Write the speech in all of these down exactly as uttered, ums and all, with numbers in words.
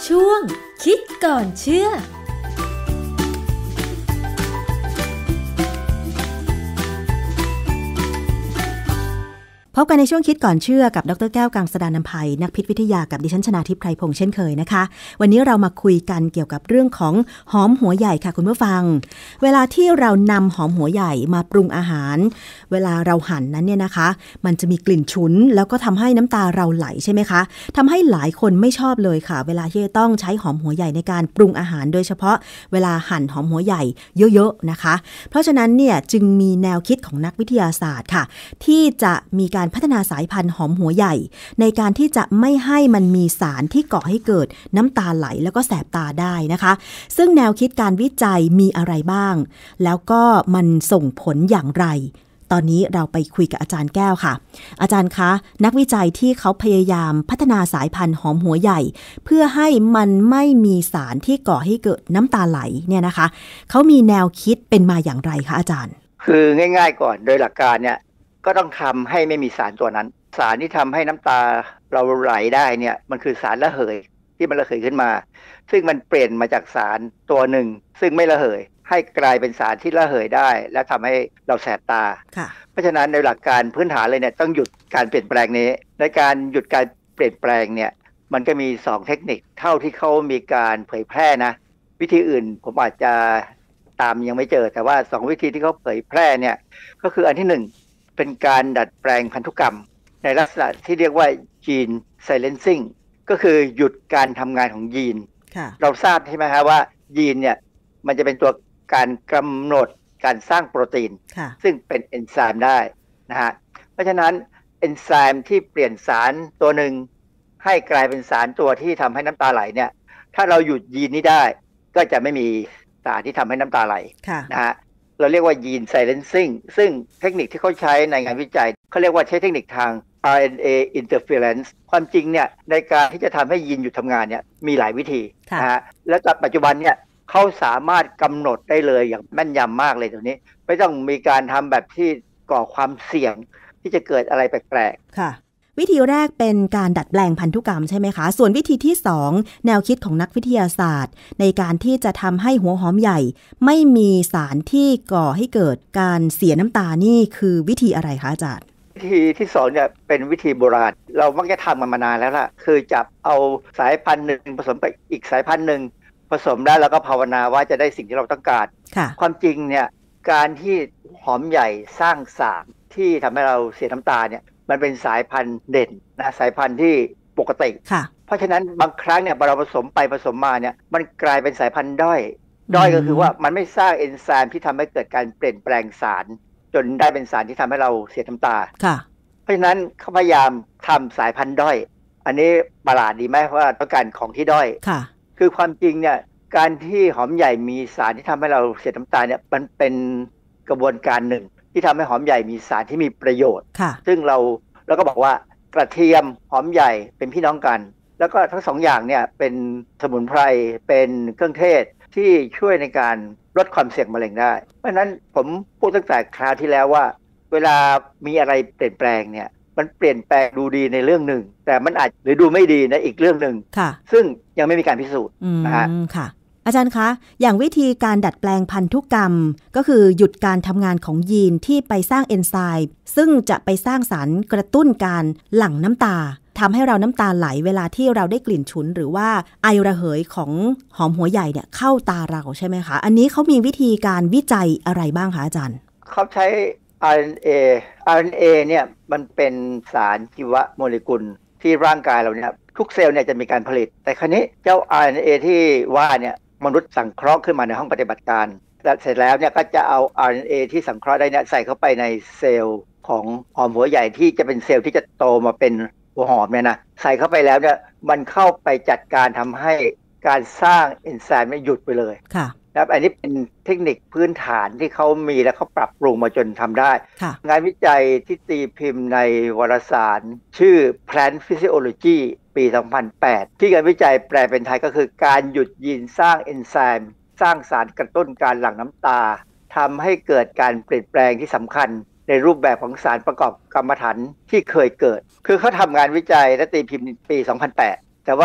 ช่วงคิดก่อนเชื่อพบกันในช่วงคิดก่อนเชื่อกับดรแก้วกังสดาลอำไพนักพิษวิทยากับดิฉันชนาทิพย์ไพรพงษ์เช่นเคยนะคะวันนี้เรามาคุยกันเกี่ยวกับเรื่องของหอมหัวใหญ่ค่ะคุณผู้ฟังเวลาที่เรานำหอมหัวใหญ่มาปรุงอาหารเวลาเราหั่นนั้นเนี่ยนะคะมันจะมีกลิ่นฉุนแล้วก็ทำให้น้ำตาเราไหลใช่ไหมคะทำให้หลายคนไม่ชอบเลยค่ะเวลาที่ต้องใช้หอมหัวใหญ่ในการปรุงอาหารโดยเฉพาะเวลาหั่นหอมหัวใหญ่เยอะๆนะคะเพราะฉะนั้นเนี่ยจึงมีแนวคิดของนักวิทยาศาสตร์ค่ะที่จะมีการพัฒนาสายพันธุ์หอมหัวใหญ่ในการที่จะไม่ให้มันมีสารที่ก่อให้เกิดน้ำตาไหลแล้วก็แสบตาได้นะคะซึ่งแนวคิดการวิจัยมีอะไรบ้างแล้วก็มันส่งผลอย่างไรตอนนี้เราไปคุยกับอาจารย์แก้วค่ะอาจารย์คะนักวิจัยที่เขาพยายามพัฒนาสายพันธุ์หอมหัวใหญ่เพื่อให้มันไม่มีสารที่ก่อให้เกิดน้ำตาไหลเนี่ยนะคะเขามีแนวคิดเป็นมาอย่างไรคะอาจารย์คือง่ายๆก่อนโดยหลักการเนี่ยก็ต้องทำให้ไม่มีสารตัวนั้นสารที่ทำให้น้ำตาเราไหลได้เนี่ยมันคือสารระเหยที่มันระเหยขึ้นมาซึ่งมันเปลี่ยนมาจากสารตัวหนึ่งซึ่งไม่ระเหยให้กลายเป็นสารที่ระเหยได้และทำให้เราแสบตาเพราะฉะนั้นในหลักการพื้นฐานเลยเนี่ยต้องหยุดการเปลี่ยนแปลงนี้ในการหยุดการเปลี่ยนแปลงเนี่ยมันก็มีสองเทคนิคเท่าที่เขามีการเผยแพร่นะวิธีอื่นผมอาจจะตามยังไม่เจอแต่ว่าสองวิธีที่เขาเผยแพร่เนี่ยก็คืออันที่หนึ่งเป็นการดัดแปลงพันธุกรรมในลักษณะที่เรียกว่า gene silencing ก็คือหยุดการทำงานของยีนเราทราบใช่ไหมครับว่ายีนเนี่ยมันจะเป็นตัวการกำหนดการสร้างโปรตีนซึ่งเป็นเอนไซม์ได้นะฮะเพราะฉะนั้นเอนไซม์ที่เปลี่ยนสารตัวหนึ่งให้กลายเป็นสารตัวที่ทำให้น้ำตาไหลเนี่ยถ้าเราหยุดยีนนี้ได้ก็จะไม่มีสารที่ทำให้น้ำตาไหลนะฮะเราเรียกว่า gene silencing ซึ่งเทคนิคที่เขาใช้ในงานวิจัยเขาเรียกว่าใช้เทคนิคทาง อาร์ เอ็น เอ interference ความจริงเนี่ยในการที่จะทำให้ยีนหยุดทำงานเนี่ยมีหลายวิธีนะฮะและปัจจุบันเนี่ยเขาสามารถกำหนดได้เลยอย่างแม่นยำมากเลยตรงนี้ไม่ต้องมีการทำแบบที่ก่อความเสี่ยงที่จะเกิดอะไรแปลกๆค่ะวิธีแรกเป็นการดัดแปลงพันธุกรรมใช่ไหมคะส่วนวิธีที่สองแนวคิดของนักวิทยาศาสตร์ในการที่จะทำให้หัวหอมใหญ่ไม่มีสารที่ก่อให้เกิดการเสียน้ำตานี่คือวิธีอะไรคะอาจารย์วิธีที่สองเนี่ยเป็นวิธีโบราณเรามักจะทำมันมานานแล้วล่ะคือจับเอาสายพันธุ์หนึ่งผสมกับอีกสายพันธุ์หนึ่งผสมได้แล้วก็ภาวนาว่าจะได้สิ่งที่เราต้องการความจริงเนี่ยการที่หอมใหญ่สร้างสารที่ทำให้เราเสียน้ำตาเนี่ยมันเป็นสายพันธุ์เด่นนะสายพันธุ์ที่ปกติเพราะฉะนั้นบางครั้งเนี่ยเราผสมไปผสมมาเนี่ยมันกลายเป็นสายพันธุ์ด้อยด้อยก็คือว่ามันไม่สร้างเอนไซม์ที่ทำให้เกิดการเปลี่ยนแปลงสารจนได้เป็นสารที่ทำให้เราเสียน้ำตาเพราะฉะนั้นเขาพยายามทำสายพันธุ์ด้อยอันนี้ประหลาดดีไหมเพราะว่าต้องการของที่ด้อยคือความจริงเนี่ยการที่หอมใหญ่มีสารที่ทำให้เราเสียน้ำตาเนี่ยมันเป็นกระบวนการหนึ่งที่ทำให้หอมใหญ่มีสารที่มีประโยชน์ซึ่งเราเราก็บอกว่ากระเทียมหอมใหญ่เป็นพี่น้องกันแล้วก็ทั้งสองอย่างเนี่ยเป็นสมุนไพรเป็นเครื่องเทศที่ช่วยในการลดความเสี่ยงมะเร็งได้เพราะฉะนั้นผมพูดตั้งแต่คราวที่แล้วว่าเวลามีอะไรเปลี่ยนแปลงเนี่ยมันเปลี่ยนแปลงดูดีในเรื่องหนึ่งแต่มันอาจหรือดูไม่ดีในอีกเรื่องหนึ่งซึ่งยังไม่มีการพิสูจน์นะฮะค่ะอาจารย์คะอย่างวิธีการดัดแปลงพันธุกรรมก็คือหยุดการทำงานของยีนที่ไปสร้างเอนไซม์ซึ่งจะไปสร้างสารกระตุ้นการหลั่งน้ำตาทำให้เราน้ำตาไหลเวลาที่เราได้กลิ่นฉุนหรือว่าไอระเหยของหอมหัวใหญ่เนี่ยเข้าตาเราใช่ไหมคะอันนี้เขามีวิธีการวิจัยอะไรบ้างคะอาจารย์เขาใช้ อาร์ เอ็น เอ อาร์ เอ็น เอ เนี่ยมันเป็นสารชีวโมเลกุลที่ร่างกายเราเนี่ยทุกเซลล์เนี่ยจะมีการผลิตแต่คราวนี้เจ้า อาร์ เอ็น เอ ที่ว่าเนี่ยมนุษย์สังเคราะห์ขึ้นมาในห้องปฏิบัติการและเสร็จแล้วเนี่ยก็จะเอา อาร์ เอ็น เอ ที่สังเคราะห์ได้เนี่ยใส่เข้าไปในเซลล์ของหอมหัวใหญ่ที่จะเป็นเซลล์ที่จะโตมาเป็นหัวหอมเนี่ยนะใส่เข้าไปแล้วเนี่ยมันเข้าไปจัดการทำให้การสร้างเอนไซม์หยุดไปเลยค่ะนะครับอันนี้เป็นเทคนิคพื้นฐานที่เขามีและเขาปรับปรุงมาจนทำได้งานวิจัยที่ตีพิมพ์ในวารสารชื่อ Plant Physiology ปี สองพันแปด ที่งานวิจัยแปลเป็นไทยก็คือการหยุดยีนสร้างเอนไซม์สร้างสารกระตุ้นการหลั่งน้ำตาทำให้เกิดการเปลี่ยนแปลงที่สำคัญในรูปแบบของสารประกอบกรรมฐานที่เคยเกิดคือเขาทำงานวิจัยและตีพิมพ์ปี สองพันแปด แต่ว่า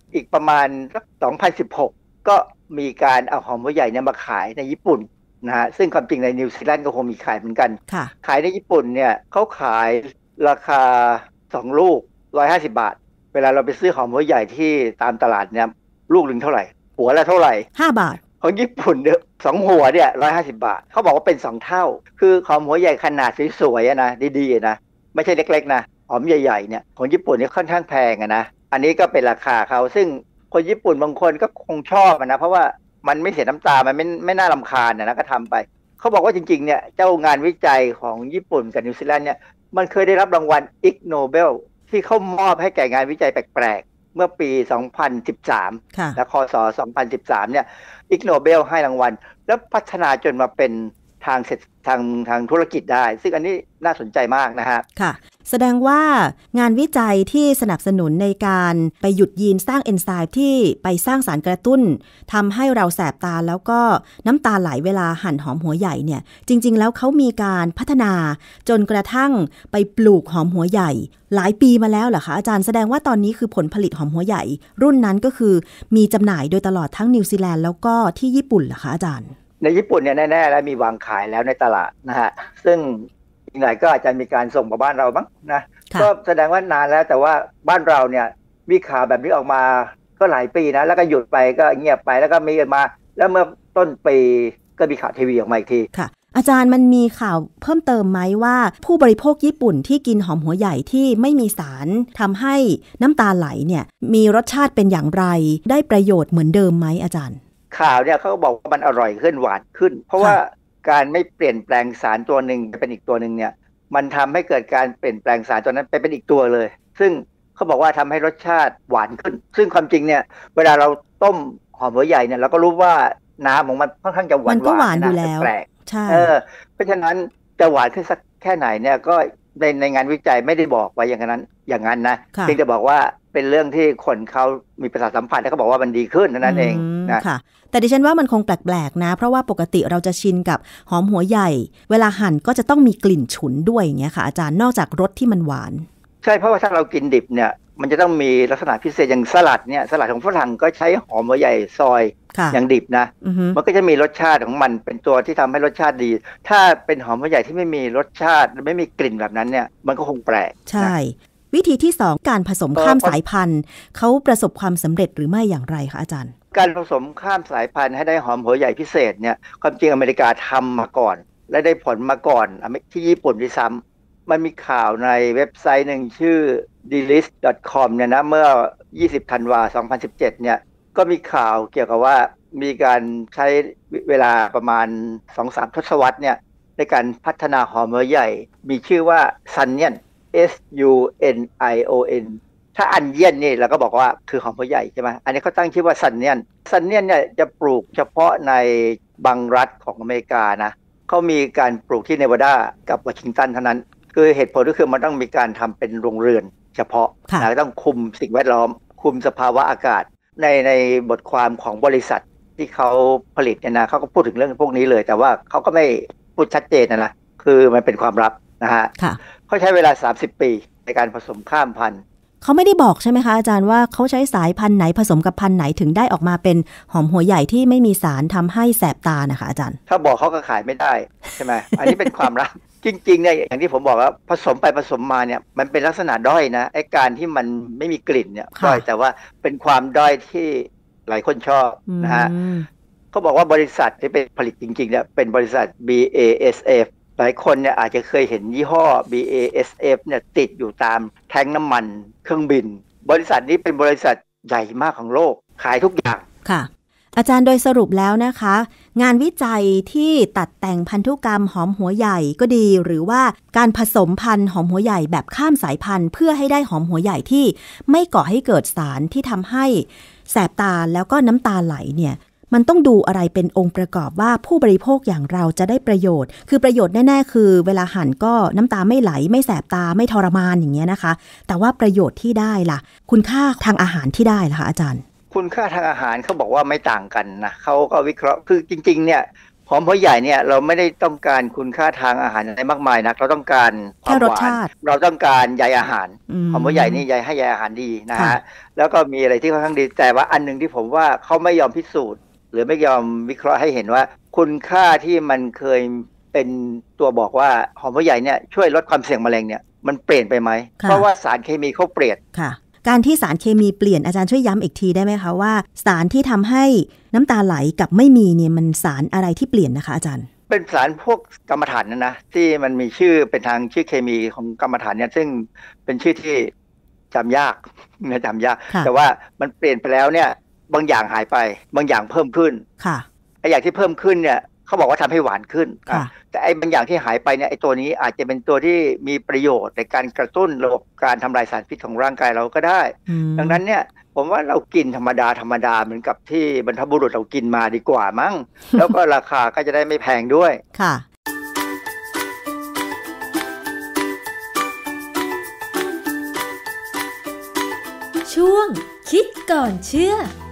อีกประมาณสักสองพันสิบหกก็มีการเอาหอมหัวใหญ่เนี่ยมาขายในญี่ปุ่นนะฮะซึ่งความจริงในนิวซีแลนด์ก็คงมีขายเหมือนกันขายในญี่ปุ่นเนี่ยเขาขายราคาสองลูกหนึ่งร้อยห้าสิบบาทเวลาเราไปซื้อหอมหัวใหญ่ที่ตามตลาดเนี่ยลูกหนึ่งเท่าไหร่หัวละเท่าไหร่ห้าบาทของญี่ปุ่นเนี่ยสองหัวเนี่ยหนึ่งร้อยห้าสิบบาทเขาบอกว่าเป็นสองเท่าคือหอมหัวใหญ่ขนาดสวยๆนะดีๆนะไม่ใช่เล็กๆนะหอมใหญ่ๆเนี่ยของญี่ปุ่นเนี่ยค่อนข้างแพงนะอันนี้ก็เป็นราคาเขาซึ่งคนญี่ปุ่นบางคนก็คงชอบนะเพราะว่ามันไม่เสียน้ำตามันไม่ไม่น่ารำคาญนะก็ทำไปเขาบอกว่าจริงๆเนี่ยเจ้างานวิจัยของญี่ปุ่นกับนิวซีแลนด์เนี่ยมันเคยได้รับรางวัล Ig Nobel ที่เขามอบให้แก่งานวิจัยแปลกๆเมื่อปีสองพันสิบสามและคศสองพันสิบสามเนี่ย Ig Nobel ให้รางวัลแล้วพัฒนาจนมาเป็นทางทางทางธุรกิจได้ซึ่งอันนี้น่าสนใจมากนะฮะค่ะแสดงว่างานวิจัยที่สนับสนุนในการไปหยุดยีนสร้างเอนไซม์ที่ไปสร้างสารกระตุ้นทำให้เราแสบตาแล้วก็น้ำตาไหลเวลาหั่นหอมหัวใหญ่เนี่ยจริงๆแล้วเขามีการพัฒนาจนกระทั่งไปปลูกหอมหัวใหญ่หลายปีมาแล้วเหรอคะอาจารย์แสดงว่าตอนนี้คือผลผลิตหอมหัวใหญ่รุ่นนั้นก็คือมีจำหน่ายโดยตลอดทั้งนิวซีแลนด์แล้วก็ที่ญี่ปุ่นเหรอคะอาจารย์ในญี่ปุ่นเนี่ยแน่ๆแล้วมีวางขายแล้วในตลาดนะฮะซึ่งอีกหน่อยก็อาจจะมีการส่งมาบ้านเราบ้างนะก็แสดงว่านานแล้วแต่ว่าบ้านเราเนี่ยมีข่าวแบบนี้ออกมาก็หลายปีนะแล้วก็หยุดไปก็เงียบไปแล้วก็มีมาแล้วเมื่อต้นปีก็มีข่าวทีวีออกมาอีกทีค่ะอาจารย์มันมีข่าวเพิ่มเติมไหมว่าผู้บริโภคญี่ปุ่นที่กินหอมหัวใหญ่ที่ไม่มีสารทำให้น้ำตาไหลเนี่ยมีรสชาติเป็นอย่างไรได้ประโยชน์เหมือนเดิมไหมอาจารย์ข่าวเนี่ยเขาก็บอกว่ามันอร่อยขึ้นหวานขึ้นเพราะว่าการไม่เปลี่ยนแปลงสารตัวหนึ่งเป็นอีกตัวหนึ่งเนี่ยมันทำให้เกิดการเปลี่ยนแปลงสารตัวนั้นไปเป็นอีกตัวเลยซึ่งเขาบอกว่าทำให้รสชาติหวานขึ้นซึ่งความจริงเนี่ยเวลาเราต้มหอมหัวใหญ่เนี่ยเราก็รู้ว่าน้ำของมันค่อนข้างจะหวานมันก็หวานอยู่แล้วแปลกใช่เออเพราะฉะนั้นจะหวานขึ้นสักแค่ไหนเนี่ยก็ในในงานวิจัยไม่ได้บอกไว้อย่างนั้นอย่างนั้นนะเพียงแต่บอกว่าเป็นเรื่องที่คนเขามีประสาทสัมผัสแล้วเขาบอกว่ามันดีขึ้นนั่นเองนะค่ะแต่ดิฉันว่ามันคงแปลกๆนะเพราะว่าปกติเราจะชินกับหอมหัวใหญ่เวลาหั่นก็จะต้องมีกลิ่นฉุนด้วยอย่างเงี้ยค่ะอาจารย์นอกจากรสที่มันหวานใช่เพราะว่าถ้าเรากินดิบเนี่ยมันจะต้องมีลักษณะพิเศษอย่างสลัดเนี่ยสลัดของฝรั่งก็ใช้หอมหัวใหญ่ซอยอย่างดิบนะมันก็จะมีรสชาติของมันเป็นตัวที่ทำให้รสชาติดีถ้าเป็นหอมหัวใหญ่ที่ไม่มีรสชาติไม่มีกลิ่นแบบนั้นเนี่ยมันก็คงแปลกใช่วิธีที่สองการผสมข้ามสายพันธุ์เขาประสบความสำเร็จหรือไม่อย่างไรคะอาจารย์การผสมข้ามสายพันธุ์ให้ได้หอมหัวใหญ่พิเศษเนี่ยความจริงอเมริกาทำมาก่อนและได้ผลมาก่อนที่ญี่ปุ่นด้วยซ้ำมันมีข่าวในเว็บไซต์หนึ่งชื่อ ดีลิส ดอท คอม เนี่ยนะเมื่อยี่สิบธันวาคมสองพันสิบเจ็ดเนี่ยก็มีข่าวเกี่ยวกับว่ามีการใช้เวลาประมาณ สองถึงสาม ทศวรรษเนี่ยในการพัฒนาหอมหัวใหญ่มีชื่อว่าซันเนียน S U N I O N ถ้าอันเยียนนี่เราก็บอกว่าคือหอมหัวใหญ่ใช่ไหมอันนี้เขาตั้งชื่อว่าซันเนียนซันเนียนเนี่ยจะปลูกเฉพาะในบางรัฐของอเมริกานะเขามีการปลูกที่เนวาดากับวอชิงตันเท่านั้นคือเหตุผลก็คือมันต้องมีการทำเป็นโรงเรือนเฉพาะนะต้องคุมสิ่งแวดล้อมคุมสภาวะอากาศในในบทความของบริษัทที่เขาผลิตเนี่ยนะเขาก็พูดถึงเรื่องพวกนี้เลยแต่ว่าเขาก็ไม่พูดชัดเจนนะนะคือมันเป็นความลับนะฮะเขาใช้เวลาสามสิบปีในการผสมข้ามพันธุ์เขาไม่ได้บอกใช่ไหมคะอาจารย์ว่าเขาใช้สายพันธุ์ไหนผสมกับพันธุ์ไหนถึงได้ออกมาเป็นหอมหัวใหญ่ที่ไม่มีสารทำให้แสบตานะคะอาจารย์ถ้าบอกเขาก็ขายไม่ได้ใช่ไหม อันนี้เป็นความลับจริงๆเนี่ยอย่างที่ผมบอกว่าผสมไปผสมมาเนี่ยมันเป็นลักษณะด้อยนะไอ้การที่มันไม่มีกลิ่นเนี่ยด้อยแต่ว่าเป็นความด้อยที่หลายคนชอบนะฮะเขาบอกว่าบริษัทที่เป็นผลิตจริงๆเนี่ยเป็นบริษัท บี เอ เอส เอฟ หลายคนเนี่ยอาจจะเคยเห็นยี่ห้อ บี เอ เอส เอฟ เนี่ยติดอยู่ตามแท้งน้ำมันเครื่องบินบริษัทนี้เป็นบริษัทใหญ่มากของโลกขายทุกอย่างค่ะอาจารย์โดยสรุปแล้วนะคะงานวิจัยที่ตัดแต่งพันธุกรรมหอมหัวใหญ่ก็ดีหรือว่าการผสมพันธุ์หอมหัวใหญ่แบบข้ามสายพันธุ์เพื่อให้ได้หอมหัวใหญ่ที่ไม่ก่อให้เกิดสารที่ทำให้แสบตาแล้วก็น้ำตาไหลเนี่ยมันต้องดูอะไรเป็นองค์ประกอบว่าผู้บริโภคอย่างเราจะได้ประโยชน์คือประโยชน์แน่ๆคือเวลาหั่นก็น้ำตาไม่ไหลไม่แสบตาไม่ทรมานอย่างเงี้ยนะคะแต่ว่าประโยชน์ที่ได้ล่ะคุณค่าทางอาหารที่ได้ล่ะคะอาจารย์คุณค่าทางอาหารเขาบอกว่าไม่ต่างกันนะเขาก็วิเคราะห์คือจริงๆเนี่ยหอมหัวใหญ่เนี่ยเราไม่ได้ต้องการคุณค่าทางอาหารอะไรมากมายนักเราต้องการความหวานเราต้องการใยอาหารหอมหัวใหญ่นี่ใยให้ใยอาหารดีนะฮะแล้วก็มีอะไรที่ค่อนข้างดีแต่ว่าอันนึงที่ผมว่าเขาไม่ยอมพิสูจน์หรือไม่ยอมวิเคราะห์ให้เห็นว่าคุณค่าที่มันเคยเป็นตัวบอกว่าหอมหัวใหญ่เนี่ยช่วยลดความเสี่ยงมะเร็งเนี่ยมันเปลี่ยนไปไหมเพราะว่าสารเคมีเขาเปลี่ยนค่ะการที่สารเคมีเปลี่ยนอาจารย์ช่วยย้ำอีกทีได้ไหมคะว่าสารที่ทำให้น้ำตาไหลกับไม่มีเนี่ยมันสารอะไรที่เปลี่ยนนะคะอาจารย์เป็นสารพวกกรรมฐานนะนะที่มันมีชื่อเป็นทางชื่อเคมีของกรรมฐานเนี่ยซึ่งเป็นชื่อที่จำยากนะจำยากแต่ว่ามันเปลี่ยนไปแล้วเนี่ยบางอย่างหายไปบางอย่างเพิ่มขึ้นค่ะไอ้อย่างที่เพิ่มขึ้นเนี่ยเขาบอกว่าทำให้หวานขึ้นแต่ไอ้บางอย่างที่หายไปเนี่ยไอ้ตัวนี้อาจจะเป็นตัวที่มีประโยชน์ในการกระตุ้นระบบการทำลายสารพิษของร่างกายเราก็ได้ดังนั้นเนี่ยผมว่าเรากินธรรมดาธรรมดาเหมือนกับที่บรรพบุรุษเรากินมาดีกว่ามั้ง แล้วก็ราคาก็จะได้ไม่แพงด้วยค่ะช่วงคิดก่อนเชื่อ